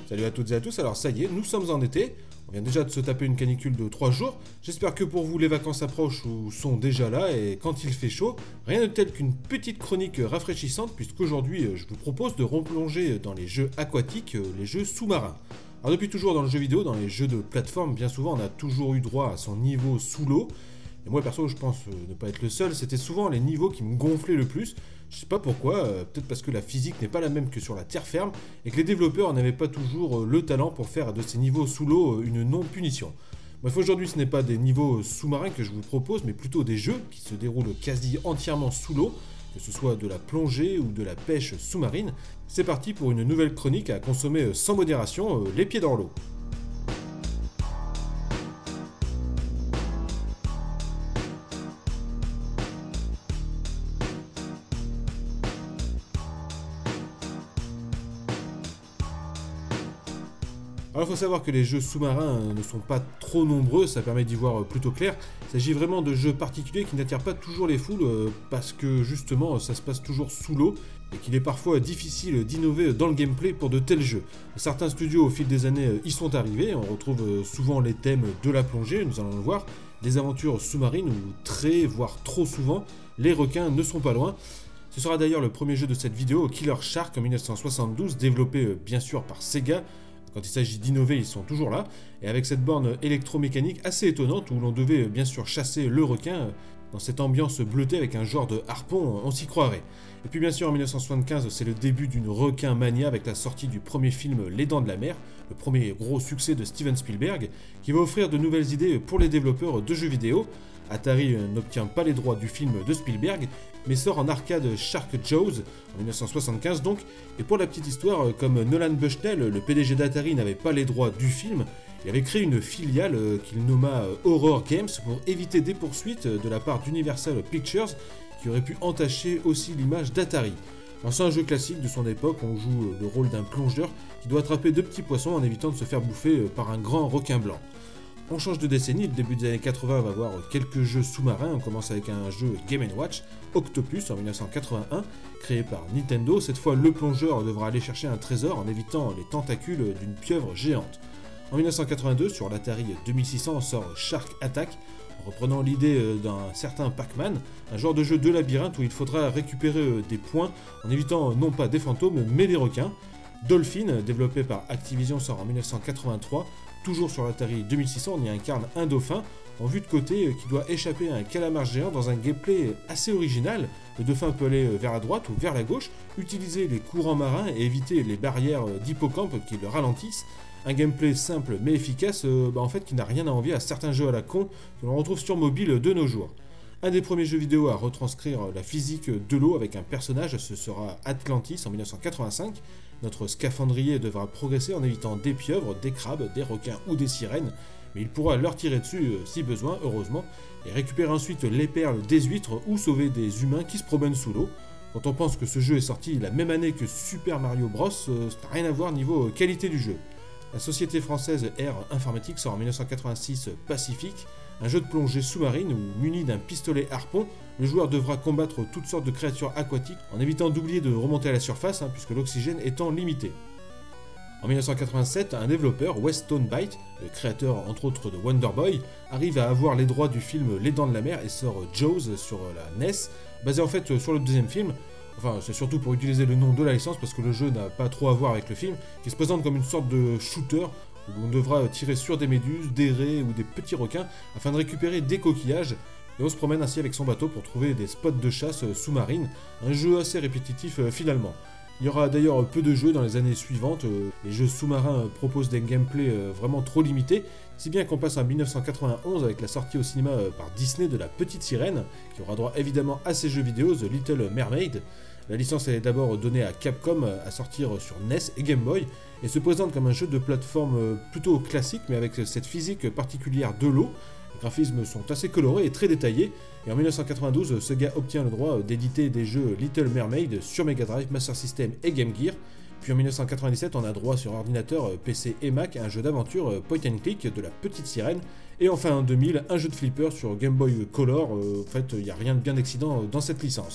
Salut à toutes et à tous, alors ça y est, nous sommes en été, on vient déjà de se taper une canicule de 3 jours, j'espère que pour vous les vacances approchent ou sont déjà là et quand il fait chaud, rien de tel qu'une petite chronique rafraîchissante puisqu'aujourd'hui je vous propose de replonger dans les jeux aquatiques, les jeux sous-marins. Alors depuis toujours dans le jeu vidéo, dans les jeux de plateforme, bien souvent on a toujours eu droit à son niveau sous l'eau. Et moi perso je pense ne pas être le seul, c'était souvent les niveaux qui me gonflaient le plus. Je sais pas pourquoi, peut-être parce que la physique n'est pas la même que sur la terre ferme et que les développeurs n'avaient pas toujours le talent pour faire de ces niveaux sous l'eau une non-punition. Bref, aujourd'hui ce n'est pas des niveaux sous-marins que je vous propose, mais plutôt des jeux qui se déroulent quasi entièrement sous l'eau, que ce soit de la plongée ou de la pêche sous-marine. C'est parti pour une nouvelle chronique à consommer sans modération, les pieds dans l'eau. Alors il faut savoir que les jeux sous-marins ne sont pas trop nombreux, ça permet d'y voir plutôt clair. Il s'agit vraiment de jeux particuliers qui n'attirent pas toujours les foules parce que justement ça se passe toujours sous l'eau et qu'il est parfois difficile d'innover dans le gameplay pour de tels jeux. Certains studios au fil des années y sont arrivés, on retrouve souvent les thèmes de la plongée, nous allons le voir, des aventures sous-marines où très, voire trop souvent, les requins ne sont pas loin. Ce sera d'ailleurs le premier jeu de cette vidéo, Killer Shark en 1972, développé bien sûr par Sega. Quand il s'agit d'innover, ils sont toujours là, et avec cette borne électromécanique assez étonnante où l'on devait bien sûr chasser le requin, dans cette ambiance bleutée avec un genre de harpon, on s'y croirait. Et puis bien sûr en 1975, c'est le début d'une requin mania avec la sortie du premier film Les Dents de la Mer, le premier gros succès de Steven Spielberg, qui va offrir de nouvelles idées pour les développeurs de jeux vidéo. Atari n'obtient pas les droits du film de Spielberg, mais sort en arcade Shark Jaws en 1975 donc, et pour la petite histoire, comme Nolan Bushnell, le PDG d'Atari, n'avait pas les droits du film, il avait créé une filiale qu'il nomma Horror Games pour éviter des poursuites de la part d'Universal Pictures, qui aurait pu entacher aussi l'image d'Atari. C'est un jeu classique de son époque, on joue le rôle d'un plongeur qui doit attraper de petits poissons en évitant de se faire bouffer par un grand requin blanc. On change de décennie, le début des années 80 va voir quelques jeux sous-marins, on commence avec un jeu Game & Watch, Octopus en 1981, créé par Nintendo. Cette fois le plongeur devra aller chercher un trésor en évitant les tentacules d'une pieuvre géante. En 1982, sur l'Atari 2600 sort Shark Attack, en reprenant l'idée d'un certain Pac-Man, un genre de jeu de labyrinthe où il faudra récupérer des points en évitant non pas des fantômes mais des requins. Dolphin, développé par Activision, sort en 1983, toujours sur l'Atari 2600, on y incarne un dauphin en vue de côté qui doit échapper à un calamar géant dans un gameplay assez original. Le dauphin peut aller vers la droite ou vers la gauche, utiliser les courants marins et éviter les barrières d'hippocampe qui le ralentissent. Un gameplay simple mais efficace, en fait qui n'a rien à envier à certains jeux à la con que l'on retrouve sur mobile de nos jours. Un des premiers jeux vidéo à retranscrire la physique de l'eau avec un personnage, ce sera Atlantis en 1985. Notre scaphandrier devra progresser en évitant des pieuvres, des crabes, des requins ou des sirènes, mais il pourra leur tirer dessus si besoin, heureusement, et récupérer ensuite les perles des huîtres ou sauver des humains qui se promènent sous l'eau. Quand on pense que ce jeu est sorti la même année que Super Mario Bros, ça n'a rien à voir niveau qualité du jeu. La société française Air Informatique sort en 1986 Pacifique, un jeu de plongée sous-marine où, muni d'un pistolet harpon, le joueur devra combattre toutes sortes de créatures aquatiques en évitant d'oublier de remonter à la surface puisque l'oxygène étant limité. En 1987, un développeur, Weston Byte, le créateur entre autres de Wonder Boy, arrive à avoir les droits du film Les Dents de la Mer et sort Jaws sur la NES, basé en fait sur le deuxième film. Enfin, c'est surtout pour utiliser le nom de la licence parce que le jeu n'a pas trop à voir avec le film, qui se présente comme une sorte de shooter où on devra tirer sur des méduses, des raies ou des petits requins afin de récupérer des coquillages. Et on se promène ainsi avec son bateau pour trouver des spots de chasse sous-marine, un jeu assez répétitif finalement. Il y aura d'ailleurs peu de jeux dans les années suivantes, les jeux sous-marins proposent des gameplays vraiment trop limités, si bien qu'on passe en 1991 avec la sortie au cinéma par Disney de La Petite Sirène, qui aura droit évidemment à ses jeux vidéo The Little Mermaid. La licence est d'abord donnée à Capcom à sortir sur NES et Game Boy, et se présente comme un jeu de plateforme plutôt classique, mais avec cette physique particulière de l'eau. Les graphismes sont assez colorés et très détaillés, et en 1992, Sega obtient le droit d'éditer des jeux Little Mermaid sur Mega Drive, Master System et Game Gear. Puis en 1997, on a droit sur ordinateur, PC et Mac à un jeu d'aventure point and click de La Petite Sirène. Et enfin en 2000, un jeu de flipper sur Game Boy Color. En fait, il n'y a rien de bien excitant dans cette licence.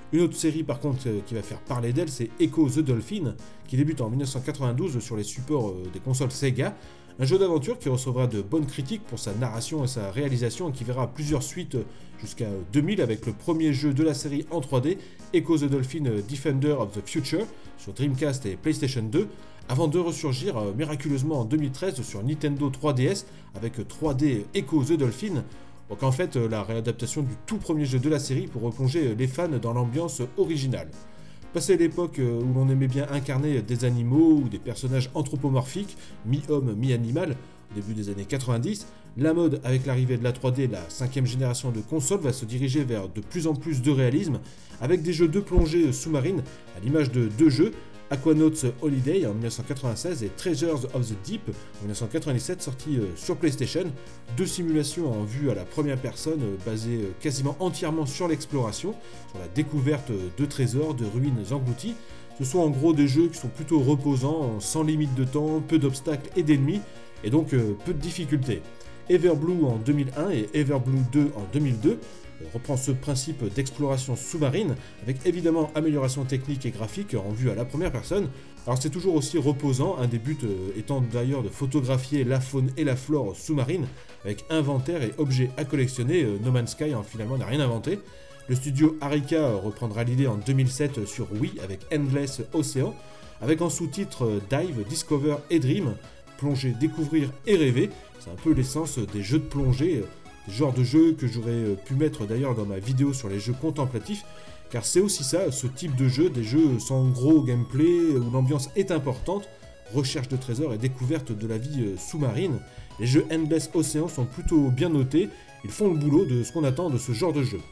Une autre série par contre qui va faire parler d'elle, c'est Echo the Dolphin, qui débute en 1992 sur les supports des consoles Sega. Un jeu d'aventure qui recevra de bonnes critiques pour sa narration et sa réalisation et qui verra plusieurs suites jusqu'à 2000 avec le premier jeu de la série en 3D, Echo the Dolphin Defender of the Future, sur Dreamcast et PlayStation 2, avant de ressurgir miraculeusement en 2013 sur Nintendo 3DS avec 3D Echo the Dolphin. Donc en fait la réadaptation du tout premier jeu de la série pour replonger les fans dans l'ambiance originale. Passé l'époque où l'on aimait bien incarner des animaux ou des personnages anthropomorphiques, mi-homme, mi-animal, au début des années 90, la mode avec l'arrivée de la 3D et la 5e génération de consoles va se diriger vers de plus en plus de réalisme, avec des jeux de plongée sous-marine à l'image de deux jeux, Aquanauts Holiday en 1996 et Treasures of the Deep en 1997 sortis sur PlayStation, deux simulations en vue à la première personne basées quasiment entièrement sur l'exploration, sur la découverte de trésors, de ruines englouties. Ce sont en gros des jeux qui sont plutôt reposants, sans limite de temps, peu d'obstacles et d'ennemis, et donc peu de difficultés. Everblue en 2001 et Everblue 2 en 2002 reprend ce principe d'exploration sous-marine, avec évidemment amélioration technique et graphique en vue à la première personne. Alors c'est toujours aussi reposant, un des buts étant d'ailleurs de photographier la faune et la flore sous-marine, avec inventaire et objets à collectionner. No Man's Sky finalement n'a rien inventé. Le studio Arika reprendra l'idée en 2007 sur Wii avec Endless Ocean, avec en sous-titre Dive, Discover et Dream, plonger, découvrir et rêver. C'est un peu l'essence des jeux de plongée, genre de jeu que j'aurais pu mettre d'ailleurs dans ma vidéo sur les jeux contemplatifs, car c'est aussi ça, ce type de jeu, des jeux sans gros gameplay, où l'ambiance est importante, recherche de trésors et découverte de la vie sous-marine. Les jeux Endless Ocean sont plutôt bien notés, ils font le boulot de ce qu'on attend de ce genre de jeu.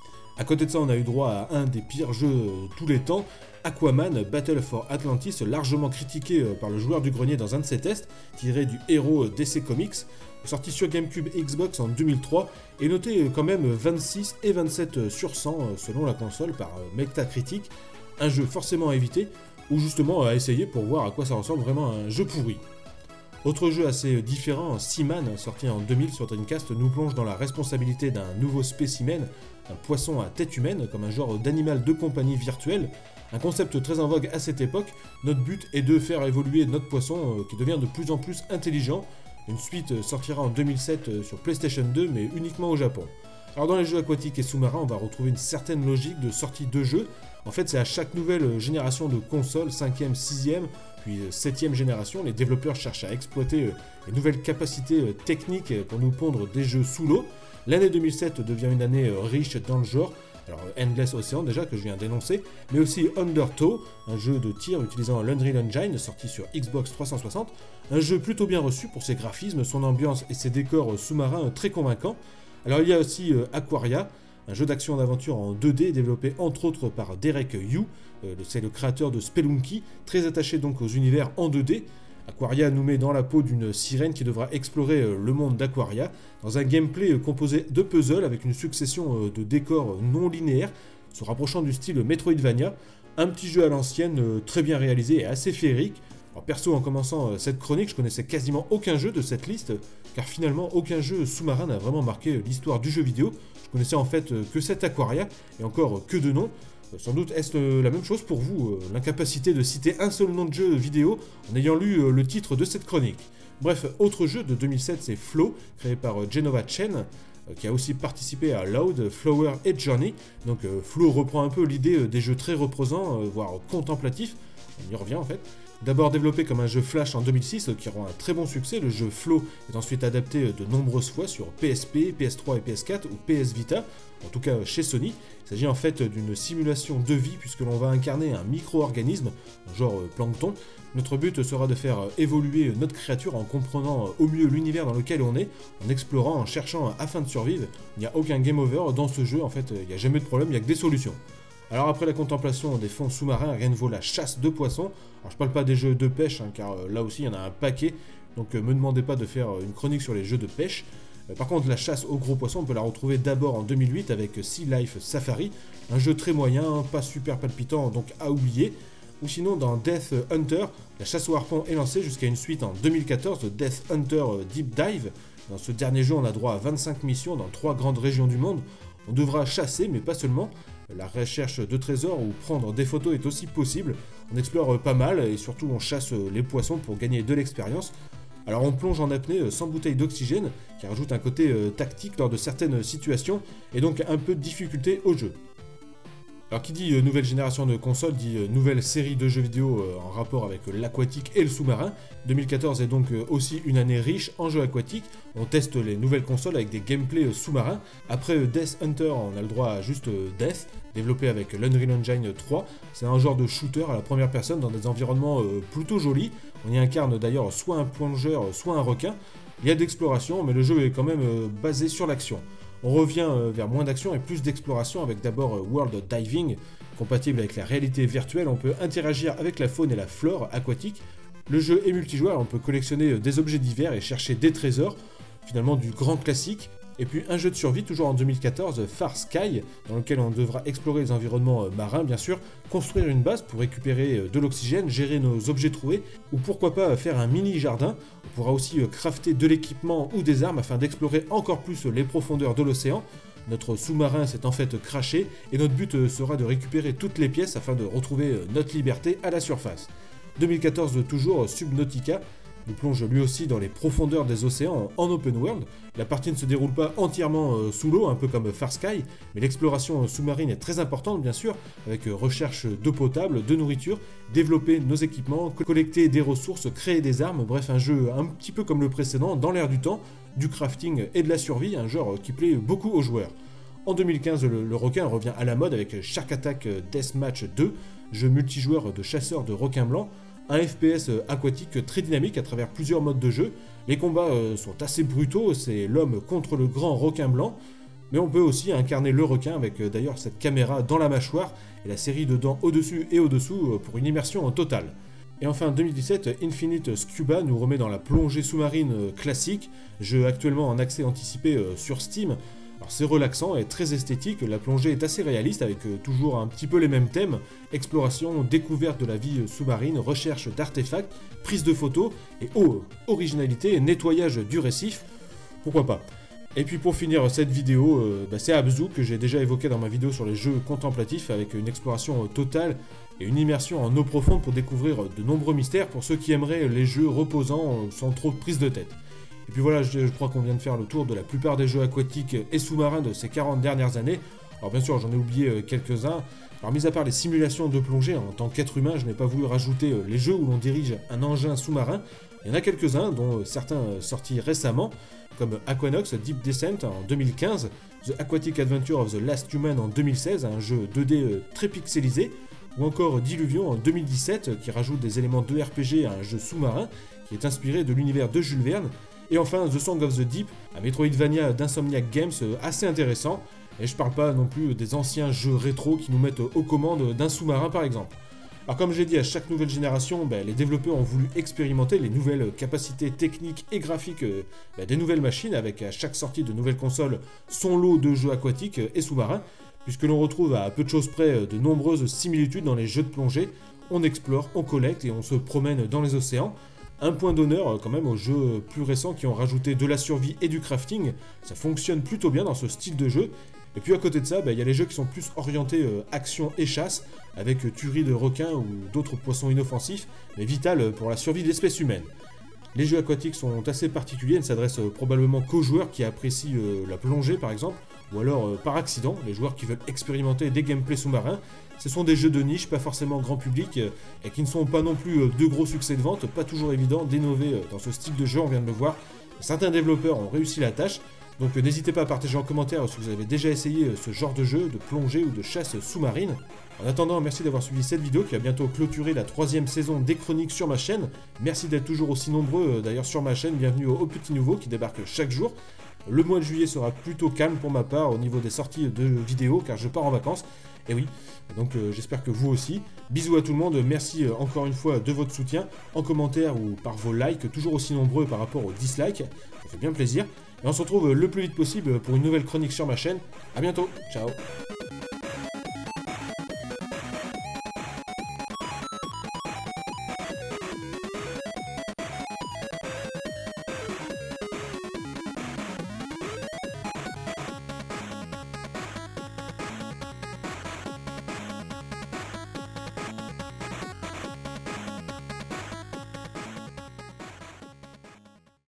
À côté de ça, on a eu droit à un des pires jeux tous les temps, Aquaman Battle for Atlantis, largement critiqué par le joueur du grenier dans un de ses tests, tiré du héros DC Comics, sorti sur GameCube et Xbox en 2003, et noté quand même 26 et 27 sur 100 selon la console par Metacritic, un jeu forcément à éviter, ou justement à essayer pour voir à quoi ça ressemble vraiment un jeu pourri. Autre jeu assez différent, Seaman, sorti en 2000 sur Dreamcast, nous plonge dans la responsabilité d'un nouveau spécimen, un poisson à tête humaine, comme un genre d'animal de compagnie virtuel, un concept très en vogue à cette époque. Notre but est de faire évoluer notre poisson qui devient de plus en plus intelligent. Une suite sortira en 2007 sur PlayStation 2, mais uniquement au Japon. Alors dans les jeux aquatiques et sous-marins, on va retrouver une certaine logique de sortie de jeu. En fait, c'est à chaque nouvelle génération de consoles, 5e, 6e, puis 7e génération, les développeurs cherchent à exploiter les nouvelles capacités techniques pour nous pondre des jeux sous l'eau. L'année 2007 devient une année riche dans le genre. Alors Endless Ocean déjà que je viens d'énoncer, mais aussi Undertow, un jeu de tir utilisant l'Unreal Engine sorti sur Xbox 360, un jeu plutôt bien reçu pour ses graphismes, son ambiance et ses décors sous-marins très convaincants. Alors il y a aussi Aquaria, un jeu d'action-d'aventure en 2D développé entre autres par Derek Yu, c'est le créateur de Spelunky, très attaché donc aux univers en 2D. Aquaria nous met dans la peau d'une sirène qui devra explorer le monde d'Aquaria dans un gameplay composé de puzzles avec une succession de décors non linéaires se rapprochant du style Metroidvania, un petit jeu à l'ancienne très bien réalisé et assez féerique. Alors perso, en commençant cette chronique, je connaissais quasiment aucun jeu de cette liste, car finalement aucun jeu sous-marin n'a vraiment marqué l'histoire du jeu vidéo. Je connaissais en fait que cet Aquaria, et encore que de noms. Sans doute est-ce la même chose pour vous, l'incapacité de citer un seul nom de jeu vidéo en ayant lu le titre de cette chronique. Bref, autre jeu de 2007, c'est Flow, créé par Genova Chen, qui a aussi participé à Loud, Flower et Journey. Donc Flow reprend un peu l'idée des jeux très reposants, voire contemplatifs, on y revient en fait. D'abord développé comme un jeu Flash en 2006 qui rend un très bon succès, le jeu Flow est ensuite adapté de nombreuses fois sur PSP, PS3 et PS4 ou PS Vita, en tout cas chez Sony. Il s'agit en fait d'une simulation de vie puisque l'on va incarner un micro-organisme, genre plancton. Notre but sera de faire évoluer notre créature en comprenant au mieux l'univers dans lequel on est, en explorant, en cherchant afin de survivre. Il n'y a aucun game over dans ce jeu, en fait il n'y a jamais de problème, il n'y a que des solutions. Alors après la contemplation des fonds sous-marins, rien ne vaut la chasse de poissons. Alors je parle pas des jeux de pêche, car là aussi il y en a un paquet, donc me demandez pas de faire une chronique sur les jeux de pêche. Par contre la chasse aux gros poissons, on peut la retrouver d'abord en 2008 avec Sea Life Safari, un jeu très moyen, pas super palpitant, donc à oublier. Ou sinon dans Death Hunter, la chasse au harpon est lancée jusqu'à une suite en 2014 de Death Hunter Deep Dive. Dans ce dernier jeu on a droit à 25 missions dans 3 grandes régions du monde. On devra chasser, mais pas seulement, La recherche de trésors ou prendre des photos est aussi possible. On explore pas mal et surtout on chasse les poissons pour gagner de l'expérience. Alors on plonge en apnée sans bouteille d'oxygène, qui rajoute un côté tactique lors de certaines situations, et donc un peu de difficulté au jeu. Alors qui dit nouvelle génération de consoles dit nouvelle série de jeux vidéo en rapport avec l'aquatique et le sous-marin. 2014 est donc aussi une année riche en jeux aquatiques. On teste les nouvelles consoles avec des gameplays sous-marins. Après Death Hunter, on a le droit à juste Death, développé avec l'Unreal Engine 3. C'est un genre de shooter à la première personne dans des environnements plutôt jolis. On y incarne d'ailleurs soit un plongeur, soit un requin. Il y a d'exploration, mais le jeu est quand même basé sur l'action. On revient vers moins d'action et plus d'exploration avec d'abord World Diving, compatible avec la réalité virtuelle. On peut interagir avec la faune et la flore aquatique. Le jeu est multijoueur, on peut collectionner des objets divers et chercher des trésors, finalement du grand classique. Et puis un jeu de survie, toujours en 2014, Far Sky, dans lequel on devra explorer les environnements marins, bien sûr, construire une base pour récupérer de l'oxygène, gérer nos objets trouvés, ou pourquoi pas faire un mini-jardin. On pourra aussi crafter de l'équipement ou des armes afin d'explorer encore plus les profondeurs de l'océan. Notre sous-marin s'est en fait craché, et notre but sera de récupérer toutes les pièces afin de retrouver notre liberté à la surface. 2014 toujours, Subnautica nous plonge lui aussi dans les profondeurs des océans en open world. La partie ne se déroule pas entièrement sous l'eau, un peu comme Far Sky, mais l'exploration sous-marine est très importante bien sûr, avec recherche d'eau potable, de nourriture, développer nos équipements, collecter des ressources, créer des armes, bref un jeu un petit peu comme le précédent, dans l'air du temps, du crafting et de la survie, un genre qui plaît beaucoup aux joueurs. En 2015, le requin revient à la mode avec Shark Attack Deathmatch 2, jeu multijoueur de chasseurs de requins blancs, un FPS aquatique très dynamique à travers plusieurs modes de jeu. Les combats sont assez brutaux, c'est l'homme contre le grand requin blanc, mais on peut aussi incarner le requin avec d'ailleurs cette caméra dans la mâchoire et la série de dents au-dessus et au-dessous pour une immersion totale. Et enfin 2017, Infinite Scuba nous remet dans la plongée sous-marine classique, jeu actuellement en accès anticipé sur Steam. Alors c'est relaxant et très esthétique, la plongée est assez réaliste avec toujours un petit peu les mêmes thèmes, exploration, découverte de la vie sous-marine, recherche d'artefacts, prise de photos et originalité, nettoyage du récif, pourquoi pas. Et puis pour finir cette vidéo, c'est Abzu que j'ai déjà évoqué dans ma vidéo sur les jeux contemplatifs avec une exploration totale et une immersion en eau profonde pour découvrir de nombreux mystères pour ceux qui aimeraient les jeux reposants sans trop de prise de tête. Et puis voilà, je crois qu'on vient de faire le tour de la plupart des jeux aquatiques et sous-marins de ces 40 dernières années. Alors bien sûr, j'en ai oublié quelques-uns. Alors mis à part les simulations de plongée, en tant qu'être humain, je n'ai pas voulu rajouter les jeux où l'on dirige un engin sous-marin. Il y en a quelques-uns, dont certains sortis récemment, comme Aquanox Deep Descent en 2015, The Aquatic Adventure of the Last Human en 2016, un jeu 2D très pixelisé, ou encore Diluvion en 2017, qui rajoute des éléments de RPG à un jeu sous-marin, qui est inspiré de l'univers de Jules Verne. Et enfin, The Song of the Deep, un Metroidvania d'Insomniac Games assez intéressant. Et je parle pas non plus des anciens jeux rétro qui nous mettent aux commandes d'un sous-marin par exemple. Alors comme j'ai dit, à chaque nouvelle génération, les développeurs ont voulu expérimenter les nouvelles capacités techniques et graphiques des nouvelles machines, avec à chaque sortie de nouvelles consoles son lot de jeux aquatiques et sous-marins, puisque l'on retrouve à peu de choses près de nombreuses similitudes dans les jeux de plongée. On explore, on collecte et on se promène dans les océans. Un point d'honneur quand même aux jeux plus récents qui ont rajouté de la survie et du crafting, ça fonctionne plutôt bien dans ce style de jeu. Et puis à côté de ça, il y a les jeux qui sont plus orientés action et chasse, avec tuerie de requins ou d'autres poissons inoffensifs, mais vital pour la survie de l'espèce humaine. Les jeux aquatiques sont assez particuliers, ne s'adressent probablement qu'aux joueurs qui apprécient la plongée par exemple, ou alors par accident, les joueurs qui veulent expérimenter des gameplays sous-marins. Ce sont des jeux de niche, pas forcément grand public, et qui ne sont pas non plus de gros succès de vente, pas toujours évident d'innover dans ce style de jeu, on vient de le voir. Certains développeurs ont réussi la tâche, donc n'hésitez pas à partager en commentaire si vous avez déjà essayé ce genre de jeu, de plongée ou de chasse sous-marine. En attendant, merci d'avoir suivi cette vidéo qui va bientôt clôturer la 3e saison des chroniques sur ma chaîne. Merci d'être toujours aussi nombreux d'ailleurs sur ma chaîne, bienvenue aux petits nouveaux qui débarquent chaque jour. Le mois de juillet sera plutôt calme pour ma part au niveau des sorties de vidéos car je pars en vacances. Et oui, donc j'espère que vous aussi. Bisous à tout le monde, merci encore une fois de votre soutien, en commentaire ou par vos likes, toujours aussi nombreux par rapport aux dislikes, ça fait bien plaisir. Et on se retrouve le plus vite possible pour une nouvelle chronique sur ma chaîne. A bientôt, ciao.